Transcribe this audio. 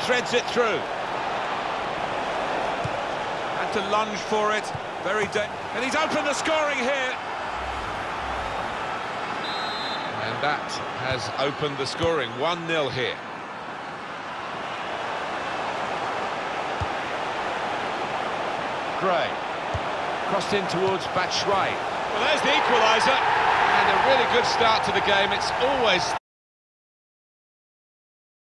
threads it through. Had to lunge for it. And he's opened the scoring here. And that has opened the scoring. 1-0 here. Gray. Crossed in towards Batshuayi. Well, there's the equaliser. And a really good start to the game. It's always...